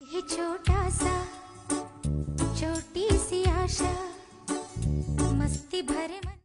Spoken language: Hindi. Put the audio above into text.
ये छोटा सा छोटी सी आशा मस्ती भरे मन